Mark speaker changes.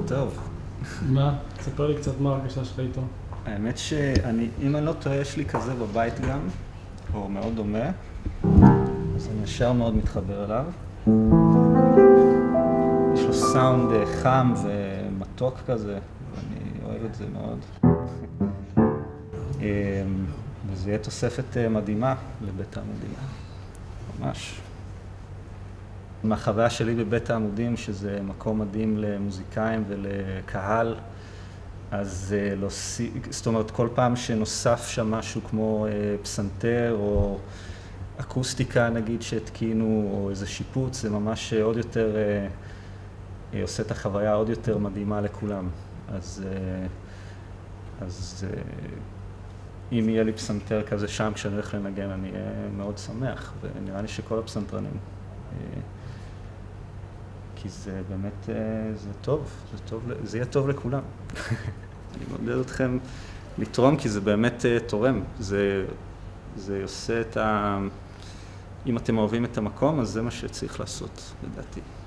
Speaker 1: טוב.
Speaker 2: מה? תספר לי קצת מה הרגשה שלך איתו.
Speaker 1: האמת שאני, אם אני לא טועה, יש לי כזה בבית גם, או מאוד דומה, אז אני ישר מאוד מתחבר אליו. יש לו סאונד חם ומתוק כזה, ואני אוהב את זה מאוד. וזה יהיה תוספת מדהימה לבית העמודים. ממש. מהחוויה שלי בבית העמודים, שזה מקום מדהים למוזיקאים ולקהל, אז זאת אומרת, כל פעם שנוסף שם משהו כמו פסנתר או אקוסטיקה נגיד שהתקינו, או איזה שיפוץ, זה ממש עוד יותר, עושה את החוויה עוד יותר מדהימה לכולם. אז אם יהיה לי פסנתר כזה שם כשאני הולך לנגן, אני אהיה מאוד שמח, ונראה לי שכל הפסנתרנים. כי זה באמת, זה טוב, זה יהיה טוב לכולם. אני מעודד אתכם לתרום, כי זה באמת תורם. זה עושה את אם אתם אוהבים את המקום, אז זה מה שצריך לעשות, לדעתי.